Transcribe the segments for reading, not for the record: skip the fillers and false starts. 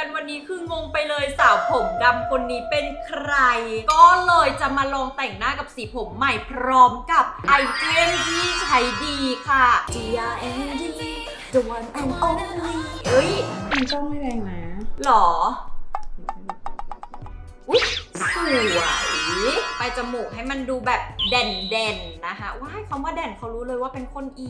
กันวันนี้คืองงไปเลยสาวผมดำคนนี้เป็นใครก็เลยจะมาลองแต่งหน้ากับสีผมใหม่พร้อมกับไอเทมที่ใช้ดีค่ะ GRND The One and Only เอ้ยมันก็ไม่แรงนะหรออุ๊ยสวยไปจมูกให้มันดูแบบเด่นๆนะคะว้ายคำว่าเด่นเขารู้เลยว่าเป็นคนอี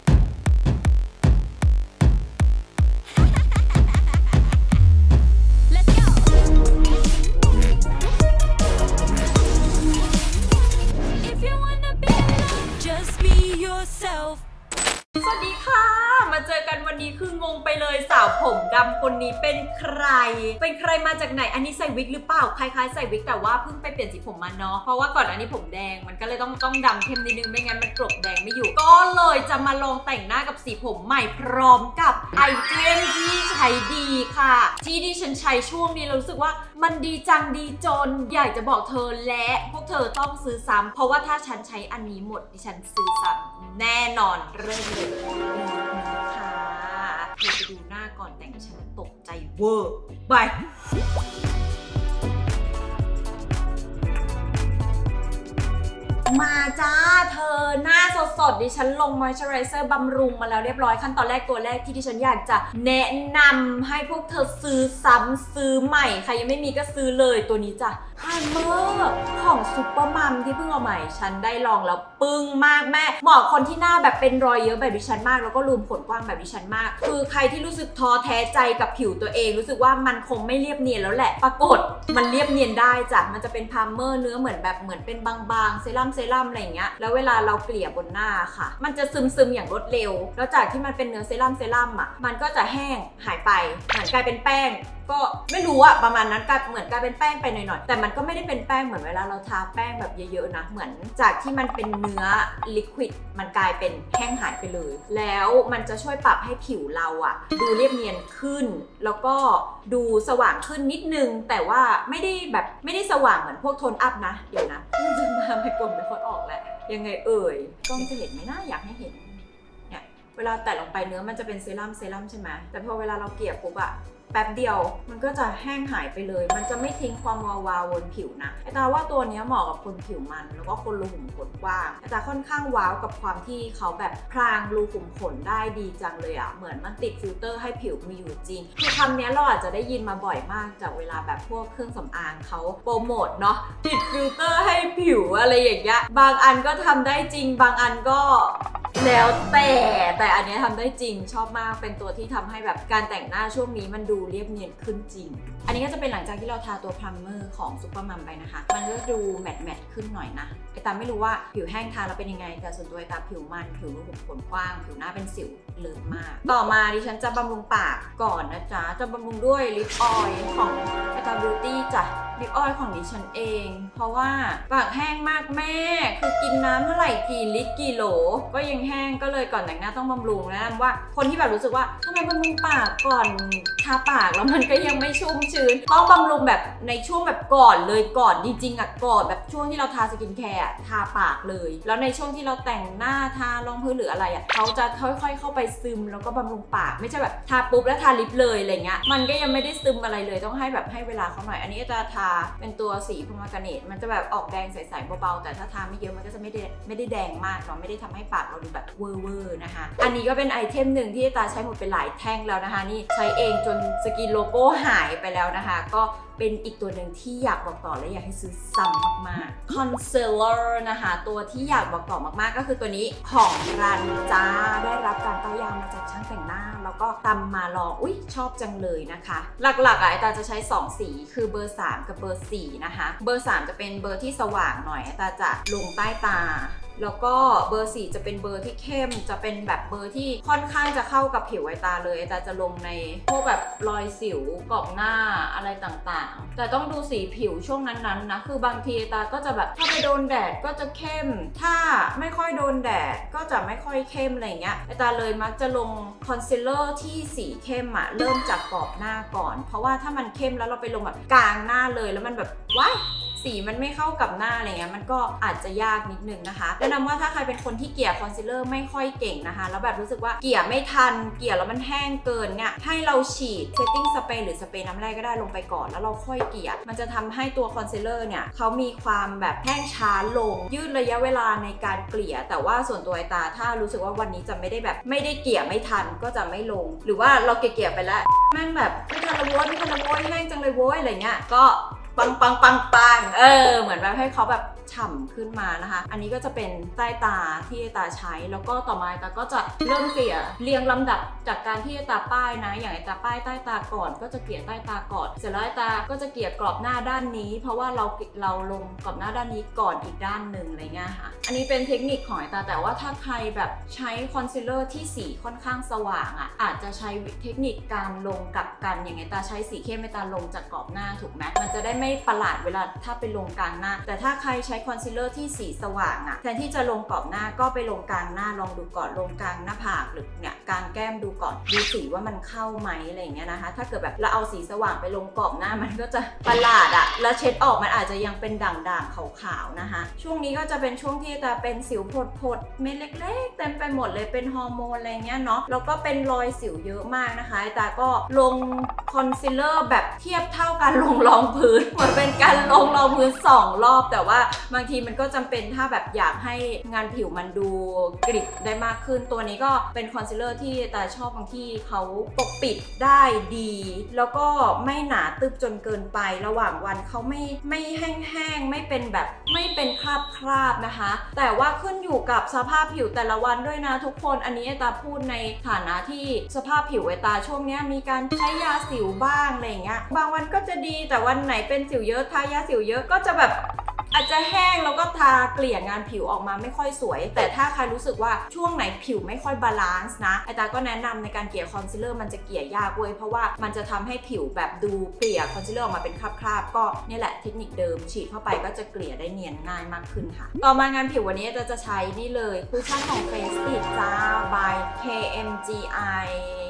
สวัสดีค่ะมาเจอกันวันนี้คืองงไปเลยสาวผมดำคนนี้เป็นใครมาจากไหนอันนี้ใส่วิกหรือเปล่าคล้ายๆใส่วิกแต่ว่าเพิ่งไปเปลี่ยนสีผมมาเนาะเพราะว่าก่อนอันนี้ผมแดงมันก็เลยต้องดำเข้มนิดนึงไม่งั้นมันกลบแดงไม่อยู่ก็เลยจะมาลองแต่งหน้ากับสีผมใหม่พร้อมกับไอเทมที่ใช้ดีค่ะที่ดิฉันใช้ช่วงนี้รู้สึกว่ามันดีจังดีจนอยากจะบอกเธอและพวกเธอต้องซื้อซ้ำเพราะว่าถ้าฉันใช้อันนี้หมดดิฉันซื้อซ้ำแน่นอนเริ่มเลยค่ะเราไปดูหน้าก่อนแต่งฉันตกใจเวอร์ไปมาจ้าเธอหน้าสดๆดิฉันลงมอยเจอไรเซอร์บำรุงมาแล้วเรียบร้อยขั้นตอนแรกตัวแรกที่ดิฉันอยากจะแนะนำให้พวกเธอซื้อซ้ำซื้อใหม่ใครยังไม่มีก็ซื้อเลยตัวนี้จ้ะไพรเมอร์ของซุปเปอร์มัมที่เพิ่งเอาใหม่ฉันได้ลองแล้วปึ้งมากแม่เหมาะคนที่หน้าแบบเป็นรอยเยอะแบบดิฉันมากแล้วก็รูมขนกว้างแบบดิฉันมากคือใครที่รู้สึกท้อแท้ใจกับผิวตัวเองรู้สึกว่ามันคงไม่เรียบเนียนแล้วแหละปรากฏมันเรียบเนียนได้จ้ะมันจะเป็นไพรเมอร์เนื้อเหมือนเป็นบางๆเซรั่มอะไรอย่างเงี้ยแล้วเวลาเราเกลี่ยบนหน้าค่ะมันจะซึมอย่างรวดเร็วแล้วจากที่มันเป็นเนื้อเซรั่มอ่ะมันก็จะแห้งหายไปเหมือนกลายเป็นแป้งก็ไม่รู้อะประมาณนั้นเหมือนกลายเป็นแป้งไปหน่อยๆแต่มันก็ไม่ได้เป็นแป้งเหมือนเวลาเราทาแป้งแบบเยอะๆนะเหมือนจากที่มันเป็นเนื้อลิควิดมันกลายเป็นแห้งหายไปเลยแล้วมันจะช่วยปรับให้ผิวเราอะดูเรียบเนียนขึ้นแล้วก็ดูสว่างขึ้นนิดนึงแต่ว่าไม่ได้สว่างเหมือนพวกโทนอัพนะเดี๋ยวนะจะมาไม่กลมไม่ค่อยออกแล้วยังไงเอ่ยกล้องจะเห็นไหมนะอยากให้เห็นเนี่ยเวลาแตะลงไปเนื้อมันจะเป็นเซรั่มใช่ไหมแต่พอเวลาเราเกลี่ยปุ๊บอะแป๊บเดียวมันก็จะแห้งหายไปเลยมันจะไม่ทิ้งความวาวบนผิวนะไอตาว่าตัวนี้เหมาะกับคนผิวมันแล้วก็คนรูขุมขนกว้างไอตาค่อนข้างว้าวกับความที่เขาแบบพรางรูขุมขนได้ดีจังเลยอะเหมือนมันติดฟิลเตอร์ให้ผิวมีอยู่จริงคือคำนี้เราอาจจะได้ยินมาบ่อยมากจากเวลาแบบพวกเครื่องสำอางเขาโปรโมทเนาะติดฟิลเตอร์ให้ผิวอะไรอย่างเงี้ยบางอันก็ทำได้จริงบางอันก็แล้วแต่อันนี้ทำได้จริงชอบมากเป็นตัวที่ทำให้แบบการแต่งหน้าช่วงนี้มันดูเรียบเนียนขึ้นจริงอันนี้ก็จะเป็นหลังจากที่เราทาตัวพรัมเมอร์ของซุปเปอร์มัมไปนะคะมันก็ดูแมทขึ้นหน่อยนะไอตาไม่รู้ว่าผิวแห้งทาแล้วเป็นยังไงแต่ส่วนตัวไอตาผิวมันผิวรูขุมขนกว้างผิวหน้าเป็นสิวเลิศมากต่อมาดิฉันจะบำรุงปากก่อนนะจ๊ะจะบำรุงด้วยลิปออยล์ของไอตาบิวตี้จ้ะลิปออยล์ของดิฉันเองเพราะว่าปากแห้งมากแม่คือกินน้ำเท่าไหร่กี่ลิตรกี่โหลก็ยังแห้งก็เลยก่อนแต่งหน้าต้องบำรุงแนะนำว่าคนที่แบบรู้สึกว่าทำไมบำรุงปากก่อนทาปากแล้วมันก็ยังไม่ชุ่มชื้นต้องบำรุงแบบในช่วงแบบก่อนเลยก่อนจริงๆอะก่อนแบบช่วงที่เราทาสกินแคร์ทาปากเลยแล้วในช่วงที่เราแต่งหน้าทารองพื้นหรืออะไรอะเขาจะค่อยๆเข้าไปซึมแล้วก็บำรุงปากไม่ใช่แบบทาปุ๊บแล้วทาลิปเลยอะไรเงี้ยมันก็ยังไม่ได้ซึมอะไรเลยต้องให้แบบให้เวลาเขาหน่อยอันนี้จะทาเป็นตัวสีพมากาเนตมันจะแบบออกแดงใสๆเบาๆแต่ถ้าทาไม่เยอะมันก็จะไม่ได้แดงมากเนาะไม่ได้ทำให้ปากเราดูแบบเวอร์นะคะอันนี้ก็เป็นไอเทมหนึ่งที่ตาใช้หมดไปหลายแท่งแล้วนะคะนี่ใช้เองจนสกินโลโก้หายไปแล้วนะคะก็เป็นอีกตัวหนึ่งที่อยากบอกต่อและอยากให้ซื้อซ้ำมากๆคอนซีลเลอร์นะคะตัวที่อยากบอกต่อมากๆก็คือตัวนี้ของรันจ้าได้รับการต้ายางมาจากช่างแต่งหน้าแล้วก็ตำมาลองอุ๊ยชอบจังเลยนะคะหลักๆไอตาจะใช้2สีคือเบอร์3กับเบอร์4นะคะเบอร์3จะเป็นเบอร์ที่สว่างหน่อยไอตาจะลงใต้ตาแล้วก็เบอร์4จะเป็นเบอร์ที่เข้มจะเป็นแบบเบอร์ที่ค่อนข้างจะเข้ากับผิวไอตาเลยไอตาจะลงในพวกแบบรอยสิวกรอบหน้าอะไรต่างๆแต่ต้องดูสีผิวช่วงนั้นๆนะคือบางทีไอตาก็จะแบบถ้าไปโดนแดดก็จะเข้มถ้าไม่ค่อยโดนแดดก็จะไม่ค่อยเข้มอะไรเงี้ยไอตาเลยมักจะลงคอนซีลเลอร์ที่สีเข้มอะเริ่มจากกรอบหน้าก่อนเพราะว่าถ้ามันเข้มแล้วเราไปลงแบบกลางหน้าเลยแล้วมันแบบว้ายสีมันไม่เข้ากับหน้าอะไรเงี้ยมันก็อาจจะยากนิดนึงนะคะแนะนำว่าถ้าใครเป็นคนที่เกลี่ยคอนซีลเลอร์ไม่ค่อยเก่งนะคะแล้วแบบรู้สึกว่าเกลี่ยไม่ทันเกลี่ยแล้วมันแห้งเกินเนี่ยให้เราฉีดเซตติ้งสเปรย์หรือสเปรย์น้ำแร่ก็ได้ลงไปก่อนแล้วเราค่อยเกลี่ยมันจะทำให้ตัวคอนซีลเลอร์เนี่ยเขามีความแบบแห้งช้าลงยืดระยะเวลาในการเกลี่ยแต่ว่าส่วนตัวไอตาถ้ารู้สึกว่าวันนี้จะไม่ได้แบบไม่ได้เกลี่ยไม่ทันก็จะไม่ลงหรือว่าเราเกลี่ยไปแล้วแม่งแบบไม่ทันละโว้ยไม่ทันละโว้ยแห้งจังเลยโว้ยอะไรเงี้ยก็ปังเหมือนแบบให้เขาแบบฉ่ำขึ้นมานะคะอันนี้ก็จะเป็นใต้ตาที่ตาใช้แล้วก็ต่อมาตาก็จะเริ่มเกลี่ยเรียงลำดับจากการที่ตาป้ายนะอย่างไอตาป้ายใต้ตาก่อนก็จะเกลี่ยใต้ตาก่อนเสร็จแล้วไอตาก็จะเกลี่ยกรอบหน้าด้านนี้เพราะว่าเราลงกรอบหน้าด้านนี้ก่อนอีกด้านหนึ่งอะไรเงี้ยค่ะอันนี้เป็นเทคนิคของไอตาแต่ว่าถ้าใครแบบใช้คอนซีลเลอร์ที่สีค่อนข้างสว่างอาจจะใช้เทคนิคการลงกับกันอย่างไอตาใช้สีเข้มไอตาลงจากกรอบหน้าถูกไหมมันจะได้ไม่ประหลาดเวลาถ้าไปลงกลางหน้าแต่ถ้าใครใช้คอนซีลเลอร์ที่สีสว่างแทนที่จะลงกรอบหน้าก็ไปลงกลางหน้าลองดูก่อนลงกลางหน้าผากหรือเนี่ยกลางแก้มดูก่อนดูสีว่ามันเข้าไหมอะไรอย่างเงี้ยนะคะถ้าเกิดแบบเราเอาสีสว่างไปลงกรอบหน้ามันก็จะประหลาดแล้วเช็ดออกมันอาจจะยังเป็นด่างๆขาวๆนะคะช่วงนี้ก็จะเป็นช่วงที่จะเป็นสิวผดๆเม็ดเล็กๆเต็มไปหมดเลยเป็นฮอร์โมนอะไรเงี้ยเนาะแล้วก็เป็นรอยสิวเยอะมากนะคะตาก็ลงคอนซีลเลอร์แบบเทียบเท่าการลงรองพื้นเหมือนเป็นการลงรองพื้น2 รอบแต่ว่าบางทีมันก็จำเป็นถ้าแบบอยากให้งานผิวมันดูกริบได้มากขึ้นตัวนี้ก็เป็นคอนซีลเลอร์ที่ตาชอบบางที่เขาปกปิดได้ดีแล้วก็ไม่หนาตึบจนเกินไประหว่างวันเขาไม่แห้งๆไม่เป็นแบบไม่เป็นคราบนะคะแต่ว่าขึ้นอยู่กับสภาพผิวแต่ละวันด้วยนะทุกคนอันนี้ตาพูดในฐานะที่สภาพผิวตาช่วงนี้มีการใช้ยาสิวบ้างอะไรอย่างเงี้ยบางวันก็จะดีแต่วันไหนเป็นสิวเยอะทายาสิวเยอะก็จะแบบอาจจะแห้งแล้วก็ทาเกลี่ยงานผิวออกมาไม่ค่อยสวยแต่ถ้าใครรู้สึกว่าช่วงไหนผิวไม่ค่อยบาลานซ์นะไอตาก็แนะนำในการเกลี่ยคอนซีลเลอร์มันจะเกลี่ยยากเว้ยเพราะว่ามันจะทำให้ผิวแบบดูเกลี่ยคอนซีลเลอร์ออกมาเป็นคราบๆก็นี่แหละเทคนิคเดิมฉีดเข้าไปก็จะเกลี่ยได้เนียนง่ายมากขึ้นค่ะต่อมางานผิววันนี้จะใช้นี่เลยคุชชั่นของ Face It จ้า by KMGI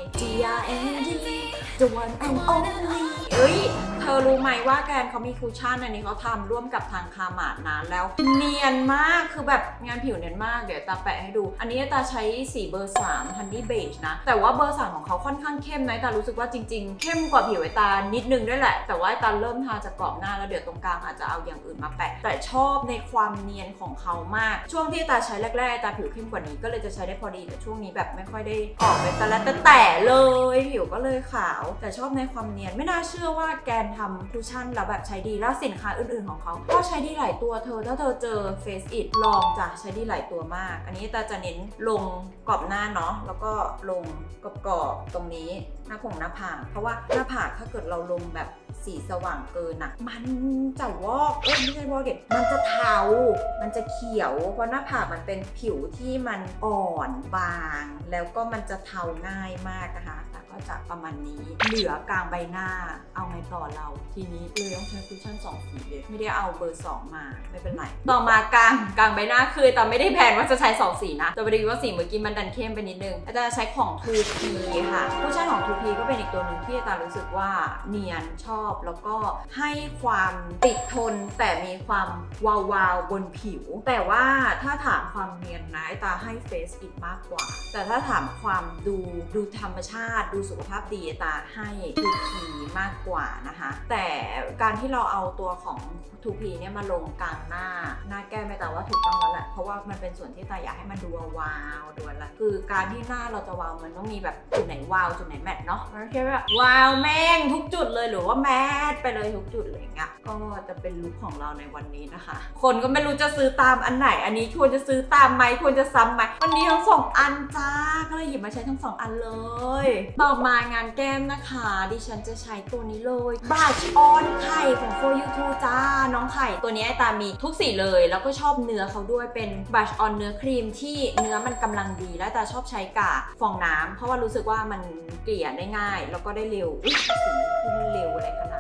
GRND The One and Only เธอรู้ไหมว่าแกนเขามีคุชชั่นอันนี้เขาทำร่วมกับทางคามาดนะแล้วเนียนมากคือแบบงานผิวเนียนมากเดี๋ยวตาแปะให้ดูอันนี้ตาใช้สีเบอร์3 Honey Beige นะแต่ว่าเบอร์3ของเขาค่อนข้างเข้มนะตารู้สึกว่าจริงๆเข้มกว่าผิวตานิดนึงด้วยแหละแต่ว่าตาเริ่มทาจากกรอบหน้าแล้วเดี๋ยวตรงกลางอาจจะเอาอย่างอื่นมาแปะแต่ชอบในความเนียนของเขามากช่วงที่ตาใช้แรกๆตาผิวเข้มกว่านี้ก็เลยจะใช้ได้พอดีแต่ช่วงนี้แบบไม่ค่อยได้ออกไปแต่เลยผิวก็เลยขาวแต่ชอบในความเนียนไม่น่าเชื่อว่าแกนทำคุชชั่นแล้วแบบใช้ดีแล้วสินค้าอื่นๆของเขาก็ใช้ดีหลายตัวถ้าเธอเจอ Face It ลองจ้ะใช้ดีหลายตัวมากอันนี้ตาจะเน้นลงกรอบหน้าเนาะแล้วก็ลงกรอบตรงนี้หน้าผากเพราะว่าหน้าผากถ้าเกิดเราลงแบบสีสว่างเกินมันจะวอกไม่ใช่วอกมันจะเทามันจะเขียวเพราะหน้าผากมันเป็นผิวที่มันอ่อนบางแล้วก็มันจะเทาง่ายมากนะคะก็จะประมาณนี้เหลือกลางใบหน้าเอาไงต่อเราทีนี้เลยต้องใช้คุชชั่น2 สีเลยไม่ได้เอาเบอร์2มาไม่เป็นไรต่อมากลางใบหน้าคือแต่ไม่ได้แพลนว่าจะใช้2 สีนะแต่พอดีว่าสีเมื่อกี้มันดันเข้มไปนิดนึงอาจจะใช้ของ 2P ค่ะคุชชั่นของ 2P ก็เป็นอีกตัวหนึ่งที่อาจารย์รู้สึกว่าเนียนชอบแล้วก็ให้ความติดทนแต่มีความวาวบนผิวแต่ว่าถ้าถามความเนียนนะตาให้ Face It มากกว่าแต่ถ้าถามความดูธรรมชาติดูสุขภาพดีตาให้ 2P มากกว่านะคะแต่การที่เราเอาตัวของ 2P เนี่ยมาลงกลางหน้าแก้มตาว่าถูกต้องแล้วแหละเพราะว่ามันเป็นส่วนที่ตาอยากให้มันดูวาวดูอะไรคือการที่หน้าเราจะวาวมันต้องมีแบบจุดไหนวาวจุดไหนแมทเนาะมันไม่ใช่แบบวาวแม่งทุกจุดเลยหรือว่าแมทไปเลยทุกจุดเลยอย่างเงี้ยก็จะเป็นลุคของเราในวันนี้นะคะคนก็ไม่รู้จะซื้อตามอันไหนอันนี้ควรจะซื้อตามไหมควรจะซ้ำไหมวันนี้ทั้ง2 อันจ้าก็เลยหยิบมาใช้ทั้ง2 อันเลยต่อมางานแก้มนะคะดิฉันจะใช้ตัวนี้เลยบลัชออนไข่ของ For You Too จ้าน้องไข่ตัวนี้ตามีทุกสีเลยแล้วก็ชอบเนื้อเขาด้วยเป็นบลัชออนเนื้อครีมที่เนื้อมันกำลังดีและตาชอบใช้กากฟองน้ำเพราะว่ารู้สึกว่ามันเกลี่ยได้ง่ายแล้วก็ได้เร็วสีมันขึ้นเร็วอะไรขนาดนั้น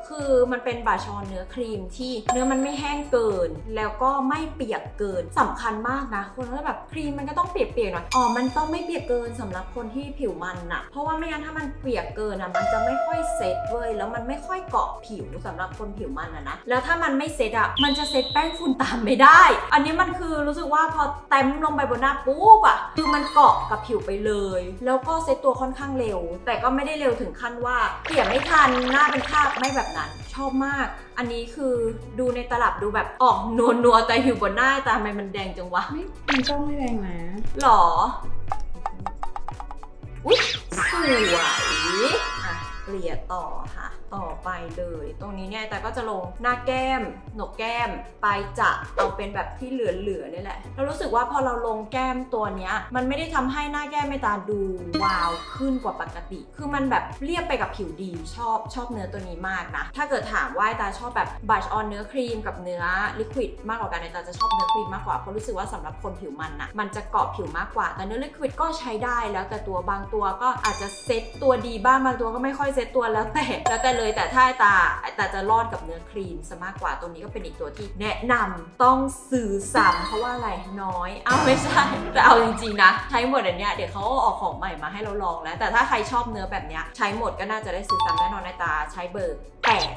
คือมันเป็นบลัชออนเนื้อครีมที่เนื้อมันไม่แห้งเกินแล้วก็ไม่เปียกเกินสำคัญมากนะคนก็แบบครีมมันก็ต้องเปียกๆหน่อยมันต้องไม่เปียกเกินสำหรับคนที่ผิวมันอะเพราะว่าไม่งั้นถ้ามันเปียกเกินอะมันจะไม่ค่อยเซ็ตเว้ยแล้วมันไม่ค่อยเกาะผิวสำหรับคนผิวมันนะแล้วถ้ามันไม่เซ็ตอะมันจะเซ็ตแป้งฝุ่นตามไม่ได้อันนี้มันคือรู้สึกว่าพอเต็มลงไปบนหน้าปุ๊บอะคือมันเกาะกับผิวไปเลยแล้วก็เซ็ตตัวค่อนข้างเร็วแต่ก็ไม่ได้เร็วถึงขั้นว่าเปียกไม่ทันหน้าเป็นคราบไม่แบบนั้นชอบมากอันนี้คือดูในตลับดูแบบออกนัวแต่อยู่บนหน้าแต่ทำไมมันแดงจังวะมันต้องไม่แดงนะหรออุ๊ยสวยอ่ะเกลี่ยต่อค่ะต่อไปเลยตรงนี้เนี่ยแต่ก็จะลงหน้าแก้มหนกแก้มปลายจะเอาเป็นแบบที่เหลือๆนี่แหละเรารู้สึกว่าพอเราลงแก้มตัวเนี้ยมันไม่ได้ทำให้หน้าแก้มตาดูวาวขึ้นกว่าปกติคือมันแบบเรียบไปกับผิวดีชอบเนื้อตัวนี้มากนะถ้าเกิดถามว่าตาชอบแบบบัชออนเนื้อครีมกับเนื้อลิควิดมากกว่ากันตาจะชอบเนื้อครีมมากกว่าเพราะรู้สึกว่าสำหรับคนผิวมันนะมันจะเกาะผิวมากกว่าแต่เนื้อลิควิดก็ใช้ได้แล้วแต่ตัวบางตัวก็อาจจะเซ็ตตัวดีบ้างบางตัวก็ไม่ค่อยเซ็ตตัวแล้วแต่เลยแต่ถ้าตาจะรอดกับเนื้อครีมซะมากกว่าตรงนี้ก็เป็นอีกตัวที่แนะนำต้องซื้อซ้ำเพราะว่าอะไรน้อยไม่ใช่แต่เอาจริงๆนะใช้หมดอันเนี้ยเดี๋ยวเขาออกของใหม่มาให้เราลองแล้วแต่ถ้าใครชอบเนื้อแบบเนี้ยใช้หมดก็น่าจะได้ซื้อซ้ำแน่นอนในตาใช้เบอร์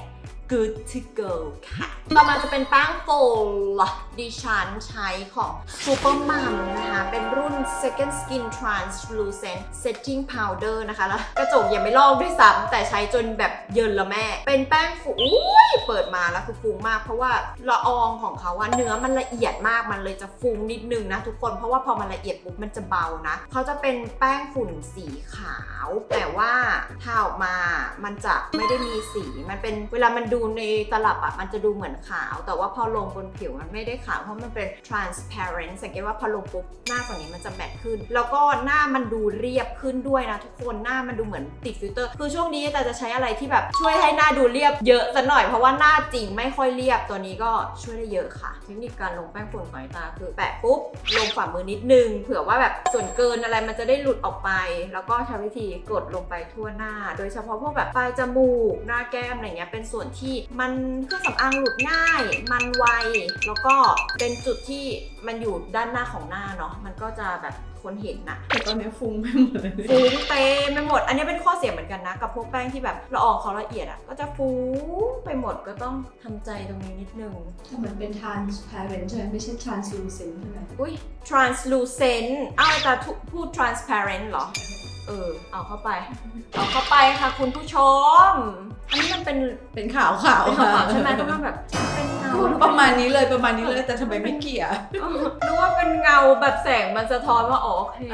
8 Good to go ค่ะต่อมาจะเป็นแป้งโฟลดิฉันใช้ของ Supermum นะคะเป็นรุ่น Second Skin Translucent Setting Powder นะคะแล้วกระจกยังไม่ลอกด้วยซ้ำแต่ใช้จนแบบเยินละแม่เป็นแป้งฟุ้งเปิดมาแล้วคือฟุ้งมากเพราะว่าละอองของเขาเนื้อมันละเอียดมากมันเลยจะฟุ้งนิดนึงนะทุกคนเพราะว่าพอมันละเอียดปุ๊บมันจะเบานะเขาจะเป็นแป้งฝุ่นสีขาวแต่ว่าทาออกมามันจะไม่ได้มีสีมันเป็นเวลามันดูในตลับมันจะดูเหมือนขาวแต่ว่าพอลงบนผิวมันไม่ได้ขาวเพราะมันเป็น transparent สังเกตว่าพอลงปุ๊บหน้าฝั่งนี้มันจะแมตต์ขึ้นแล้วก็หน้ามันดูเรียบขึ้นด้วยนะทุกคนหน้ามันดูเหมือนติดฟิลเตอร์คือช่วงนี้แต่จะใช้อะไรที่แบบช่วยให้หน้าดูเรียบเยอะสักหน่อยเพราะว่าหน้าจริงไม่ค่อยเรียบตัวนี้ก็ช่วยได้เยอะค่ะเทคนิคการลงแป้งฝุ่นของตาคือแปะปุ๊บลงฝ่ามือนิดนึงเผื่อว่าแบบส่วนเกินอะไรมันจะได้หลุดออกไปแล้วก็ใช้วิธีกดลงไปทั่วหน้าโดยเฉพาะพวกแบบปลายจมูกหน้าแก้มอะไรเงี้ยเป็นส่วนที่มันเครื่องสำอางหลุดง่ายมันไวแล้วก็เป็นจุดที่มันอยู่ด้านหน้าของหน้าเนาะมันก็จะแบบคนเห็นนะแต่ตอนนี้ฟุ้งไปหมดเลยฟุ้งเต็มไปหมดอันนี้เป็นข้อเสียเหมือนกันนะกับพวกแป้งที่แบบละอองเขาละเอียดก็จะฟุ้งไปหมดก็ต้องทำใจตรงนี้นิดนึงมันเป็น transparent ใช่ไหมไม่ใช่ translucent ใช่ไหมอุ้ย translucent แต่พูด transparent เหรอเอาเข้าไปค่ะคุณผู้ชมอันนี้มันเป็นขาวค่ะใช่ไหมต้องแบบเป็นเงาประมาณนี้เลยแต่ทำไมไม่เกี่ยรู้ว่าเป็นเงาแบบแสงมันสะท้อนว่าโอเค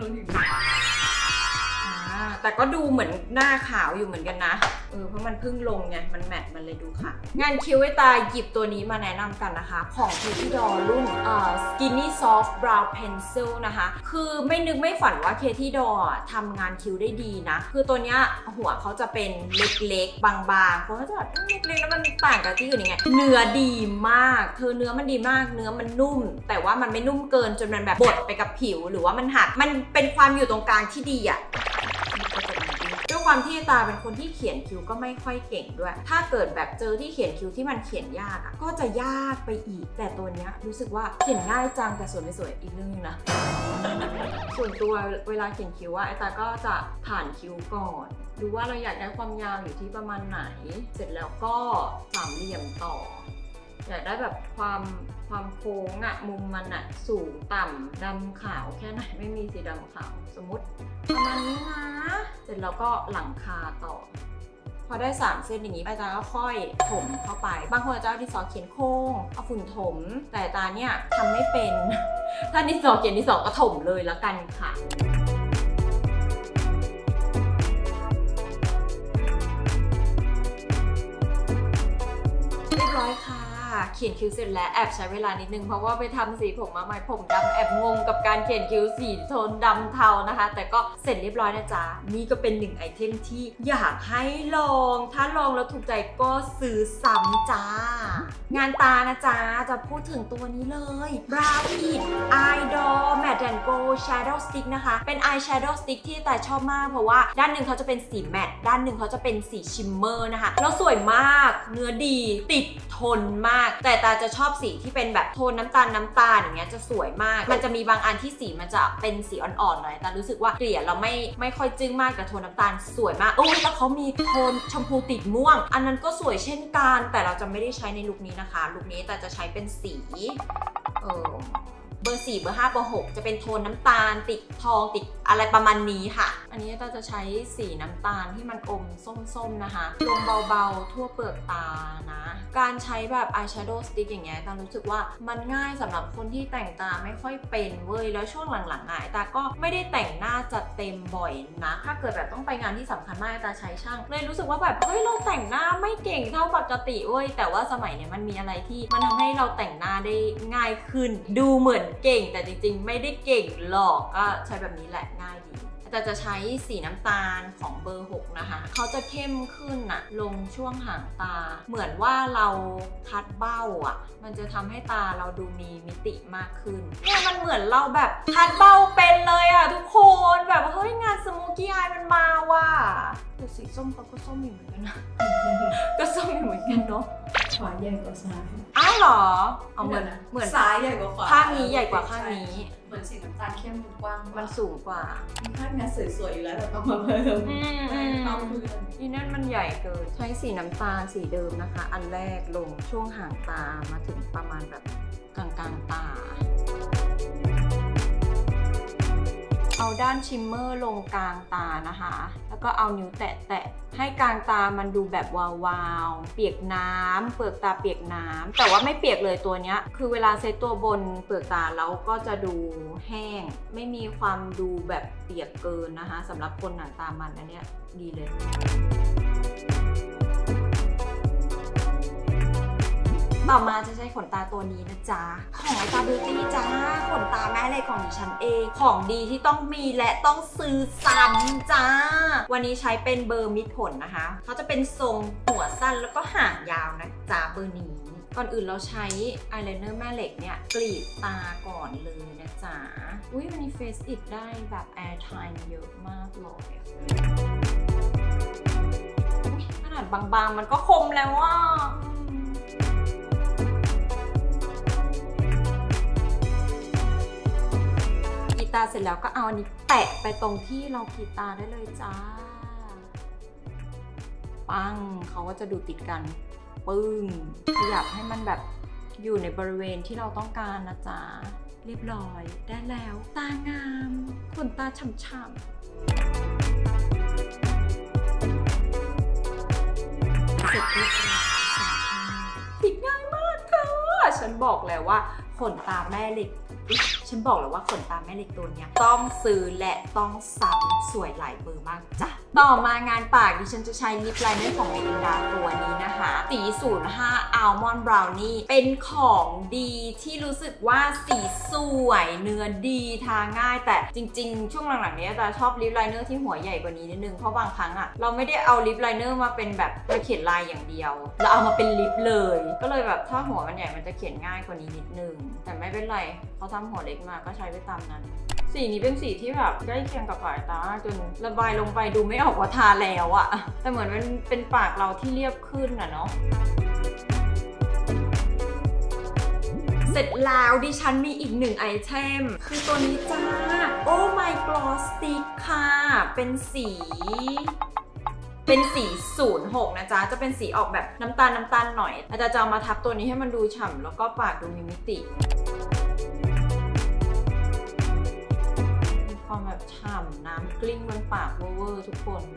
แต่ก็ดูเหมือนหน้าขาวอยู่เหมือนกันนะเพราะมันเพิ่งลงไงมันแมตต์มันเลยดูค่ะงานคิ้วตาหยิบตัวนี้มาแนะนำกันนะคะของ Katy Doll รุ่นSkinny Soft Brow Pencil นะคะคือไม่นึกไม่ฝันว่า Katy Doll ทำงานคิ้วได้ดีนะคือตัวเนี้ยหัวเขาจะเป็นเล็กๆบางๆเพราะเขาจะแบบเล็กๆแล้วมันต่างกับที่อื่นยังไงเนื้อดีมากเนื้อมันดีมากเนื้อมันนุ่มแต่ว่ามันไม่นุ่มเกินจนมันแบบบดไปกับผิวหรือว่ามันหักมันเป็นความอยู่ตรงกลางที่ดีด้วยความที่ตาเป็นคนที่เขียนคิ้วก็ไม่ค่อยเก่งด้วยถ้าเกิดแบบเจอที่เขียนคิ้วที่มันเขียนยากก็จะยากไปอีกแต่ตัวเนี้ยรู้สึกว่าเขียนง่ายจังแต่สวยไม่สวยอีกเรื่องนึงนะ ส่วนตัวเวลาเขียนคิ้วตาก็จะผ่านคิ้วก่อนดูว่าเราอยากได้ความยาวอยู่ที่ประมาณไหนเสร็จแล้วก็สามเหลี่ยมต่ออยากได้แบบความโค้งมุมมันสูงต่ำดำขาวแค่ไหนไม่มีสีดำขาวสมมติประมาณนี้นะเสร็จแล้วก็หลังคาต่อพอได้3เส้นอย่างนี้อาจารย์ก็ค่อยถมเข้าไปบางคนจะเอาดินสอเขียนโค้งเอาฝุ่นถมแต่ตาเนี่ยทำไม่เป็น ถ้าดินสอเขียนดินสอก็ถมเลยแล้วกันค่ะเรียบร้อยค่ะเขียนคิ้วเสร็จแล้วแอบใช้เวลานิดนึงเพราะว่าไปทำสีผมมาใหม่ผมดำแอบงงกับการเขียนคิ้วสีโทนดำเทานะคะแต่ก็เสร็จเรียบร้อยนะจ๊ะนี่ก็เป็น1ไอเทมที่อยากให้ลองถ้าลองแล้วถูกใจก็ซื้อซ้ำจ้างานตานะจ๊ะจะพูดถึงตัวนี้เลย Brow It Eye Doll Matte and Gold Shadow Stick นะคะเป็น Eye Shadow Stick ที่แต่ชอบมากเพราะว่าด้านหนึ่งเขาจะเป็นสีแมตต์ด้านหนึ่งเขาจะเป็นสีชิมเมอร์นะคะแล้วสวยมากเนื้อดีติดทนมากแต่ตาจะชอบสีที่เป็นแบบโทนน้ำตาลอย่างเงี้ยจะสวยมากมันจะมีบางอันที่สีมันจะเป็นสีอ่อนๆหน่อยแต่รู้สึกว่าเกลี่ยเราไม่ค่อยจึ้งมากแต่โทนน้ำตาลสวยมากแล้วเขามีโทนชมพูติดม่วงอันนั้นก็สวยเช่นกันแต่เราจะไม่ได้ใช้ในลุคนี้นะคะลุคนี้แต่จะใช้เป็นสีเบอร์ 4 เบอร์ 5 เบอร์ 6จะเป็นโทนน้ำตาลติดทองติดอะไรประมาณนี้ค่ะอันนี้เราจะใช้สีน้ำตาลที่มันอมส้มๆนะคะลงเบาๆทั่วเปลือกตานะการใช้แบบ eye shadow stick อย่างเงี้ยตารู้สึกว่ามันง่ายสำหรับคนที่แต่งตาไม่ค่อยเป็นเว้ยแล้วช่วงหลังๆตาก็ไม่ได้แต่งหน้าจัดเต็มบ่อยนะถ้าเกิดแบบต้องไปงานที่สำคัญมากตาใช้ช่างเลยรู้สึกว่าแบบเฮ้ยเราแต่งหน้าไม่เก่งเท่าปกติเว้ยแต่ว่าสมัยเนี้ยมันมีอะไรที่มันทำให้เราแต่งหน้าได้ง่ายขึ้นดูเหมือนเก่งแต่จริงๆไม่ได้เก่งหรอกก็ใช้แบบนี้แหละง่ายดีแต่จะใช้สีน้ำตาลของเบอร์ 6นะคะเขาจะเข้มขึ้นอะลงช่วงหางตาเหมือนว่าเราคัดเบ้าอะมันจะทำให้ตาเราดูมีมิติมากขึ้นเนี่ยมันเหมือนเราแบบคัดเบ้าเป็นเลยอะทุกคนแบบเฮ้ยงานสโมกี้อายมันมาว่ะแต่สีส้มเขาก็ส้มอยู่เหมือนกันนะก็ส้มอยู่เหมือนกันเนาะขวาใหญ่กว่าซ้ายอ้าวเหรอเอาเหมือนซ้ายใหญ่กว่าขวาข้างนี้ใหญ่กว่าข้างนี้เหมือนสีน้ำตาลเข้มกว้างมันสูงกว่าข้างนี้สวยๆอยู่แล้วแต่ต้องมาเพิ่มนี่นั่นมันใหญ่เกินใช้สีน้ำตาลสีเดิมนะคะอันแรกลงช่วงหางตามาถึงประมาณแบบกลางตาเอาด้านชิมเมอร์ลงกลางตานะคะแล้วก็เอานิ้วแตะให้กลางตามันดูแบบวาวๆเปียกน้ำเปลือกตาเปียกน้ำแต่ว่าไม่เปียกเลยตัวเนี้ยคือเวลาเซตตัวบนเปลือกตาแล้วก็จะดูแห้งไม่มีความดูแบบเปียกเกินนะคะสำหรับคนหนังตามันอันเนี้ยดีเลยต่อมาจะใช้ขนตาตัวนี้นะจ๊ะของตาบิวตี้จ้าขนตาแม่เลยของดิฉันเองของดีที่ต้องมีและต้องซื้อซ้ำจ้าวันนี้ใช้เป็นเบอร์มิดผลนะคะเขาจะเป็นทรงหัวสั้นแล้วก็หางยาวนะจ๊ะเบอร์นี้ก่อนอื่นเราใช้อายไลเนอร์แม่เหล็กเนี่ยกรีดตาก่อนเลยนะจ๊ะอุ้ยวันนี้เฟซอิทได้แบบแอร์ไทม์เยอะมากเลยขนาดบางๆมันก็คมแล้วว่าตาเสร็จแล้วก็เอาอันนี้แปะไปตรงที่เราขีดตาได้เลยจ้าปังเขาก็จะดูติดกันปึ้งขยับให้มันแบบอยู่ในบริเวณที่เราต้องการนะจ๊ะเรียบร้อยได้แล้วตางามขนตาฉ่ำๆเสร็จเรียบร้อยติดง่ายมากค่ะฉันบอกแล้วว่าขนตาแม่เหล็กฉันบอกเลยว่าขนตาแม่เหล็กตัวเนี้ยต้องซื้อและต้องซ้ำสวยหลายเบอร์มากจ้ะต่อมางานปากดิฉันจะใช้ลิปไลเนอร์ของเมลินดาตัวนี้นะคะสี05 Almond Brownie เป็นของดีที่รู้สึกว่าสีสวยเนื้อดีทาง่ายแต่จริงๆช่วงหลังๆนี้จะชอบลิปไลเนอร์ที่หัวใหญ่กว่านี้นิดนึงเพราะบางครั้งอะเราไม่ได้เอาลิปไลเนอร์มาเป็นแบบมาเขียนลายอย่างเดียวเราเอามาเป็นลิปเลยก็เลยแบบถ้าหัวมันใหญ่มันจะเขียนง่ายกว่านี้นิดนึงแต่ไม่เป็นไรเขาทำหัวเล็กมาก็ใช้ไปตามนั้นสีนี้เป็นสีที่แบบใกล้เคียงกับปากตาจนระบายลงไปดูไม่ออกว่าทาแล้วอะแต่เหมือนมันเป็นปากเราที่เรียบขึ้นอะเนาะเสร็จแล้วดิฉันมีอีกหนึ่งไอเทมคือตัวนี้จ้า Oh My Gloss Stick ค่ะเป็นสี06นะจ๊ะจะเป็นสีออกแบบน้ำตาลหน่อยอาจารย์จะเอามาทับตัวนี้ให้มันดูฉ่ำแล้วก็ปากดูมีมิติมีความแบบฉ่ำน้ำกลิ้งบนปากเวอร์ทุกคน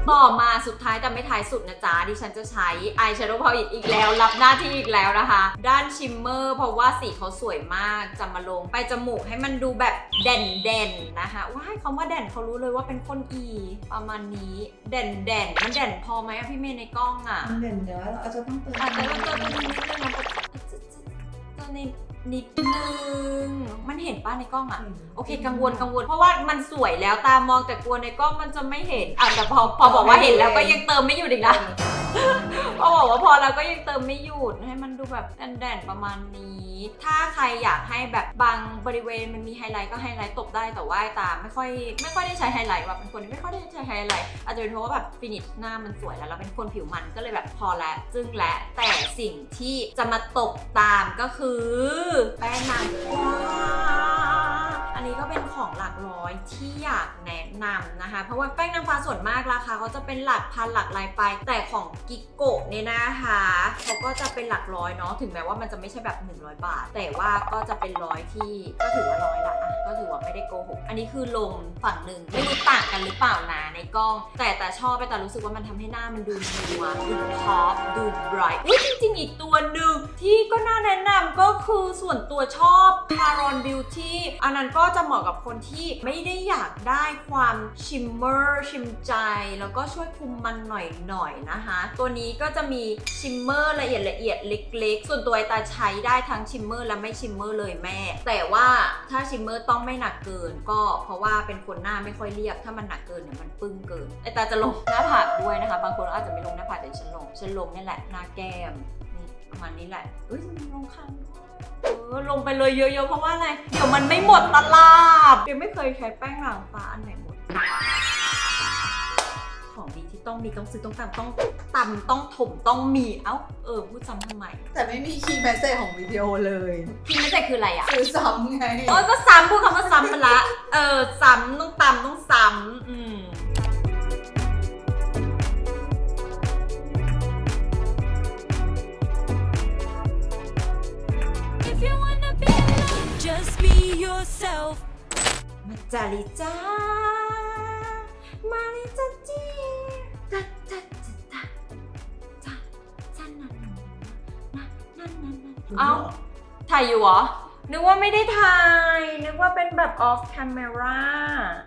ต่อมาสุดท้ายแต่ไม่ท้ายสุดนะจ๊ะดิฉันจะใช้อายแชโดว์พาวอีกแล้วรับหน้าที่อีกแล้วนะคะด้านชิมเมอร์เพราะว่าสีเขาสวยมากจะมาลงไปจมูกให้มันดูแบบเด่นนะคะว้ายเขามาเด่นเขารู้เลยว่าเป็นคนอีประมาณนี้เด่นมันเด่นพอไหมอะพี่เมย์ในกล้องอะมันเด่นเดี๋ยวเราอาจจะต้องเติมอาจจะต้องเติมนิดนึงนะตัวนี้นิดนึงมันเห็นป้าในกล้องอะโอเคกังวลเพราะว่ามันสวยแล้วตามองแต่กลัวในกล้องมันจะไม่เห็นแต่พอบอกว่าเห็นแล้วก็ยังเติมไม่หยุดอีกนะพอบอกว่าพอแล้วก็ยังเติมไม่หยุดให้มันดูแบบแด่นประมาณนี้ถ้าใครอยากให้แบบบางบริเวณมันมีไฮไลท์ก็ไฮไลท์ตบได้แต่ว่าตาไม่ค่อยได้ใช้ไฮไลท์ว่ะเป็นคนที่ไม่ค่อยได้ใช้ไฮไลท์อาจจะเป็นเพราะว่าแบบฟินิชหน้ามันสวยแล้วเราเป็นคนผิวมันก็เลยแบบพอแล้วจึ้งและแต่สิ่งที่จะมาตบตามก็คือแป้งนางกวาอันนี้ก็เป็นของหลักร้อยที่อยากแนะนำนะคะเพราะว่าแป้งนางฟ้าส่วนมากราคาเขาจะเป็นหลักพันหลักร้อยไปแต่ของกิโกะเนี่ยนะคะเขาก็จะเป็นหลักร้อยเนาะถึงแม้ว่ามันจะไม่ใช่แบบ100 บาทแต่ว่าก็จะเป็นร้อยที่ก็ถือว่าร้อยละก็ถือว่าไม่ได้โกหกอันนี้คือลงฝั่งหนึ่งไม่รู้ต่างกันหรือเปล่านะในกล้องแต่ชอบไปแต่รู้สึกว่ามันทำให้หน้ามันดูนัวดูท็อปดูไบรท์จริงๆอีกตัวหนึ่งที่ก็น่าแนะนำก็คือส่วนตัวชอบ Caron Beauty อันนั้นก็จะเหมาะกับคนที่ไม่ได้อยากได้ความชิมเมอร์ชิมใจแล้วก็ช่วยคุมมันหน่อยนะคะตัวนี้ก็จะมีชิมเมอร์ละเอียดเล็กๆส่วนตัวไอตาใช้ได้ทั้งชิมเมอร์และไม่ชิมเมอร์เลยแม่แต่ว่าถ้าชิมเมอร์ต้องไม่หนักเกินก็เพราะว่าเป็นคนหน้าไม่ค่อยเรียบถ้ามันหนักเกินเนี่ยมันปึ้งเกินไอตาจะลงหน้าผากด้วยนะคะบางคนอาจจะไม่ลงหน้าผากแต่ฉันลงนี่แหละหน้าแก้มนี่ประมาณนี้แหละลงคางลงไปเลยเยอะๆเพราะว่าอะไรเดี๋ยวมันไม่หมดตลาดยังไม่เคยใช้แป้งนางฟ้าอันไหนหมดของดีที่ต้องมีต้องซื้อต้องตำต้องถมต้องมีพูดซ้ำทำไมแต่ไม่มีคีย์แมสเซจของวิดีโอเลยคีย์แมสเซจคืออะไรอ่ะคือซ้ำไงก็ซ้ำพูดคำว่าซ้ำไปละซ้ำต้องตำต้องซ้ำมาจาริจ้ามาลิจ้าจีถ่ายอยู่เหรอนึกว่าไม่ได้ถ่ายนึกว่าเป็นแบบ off camera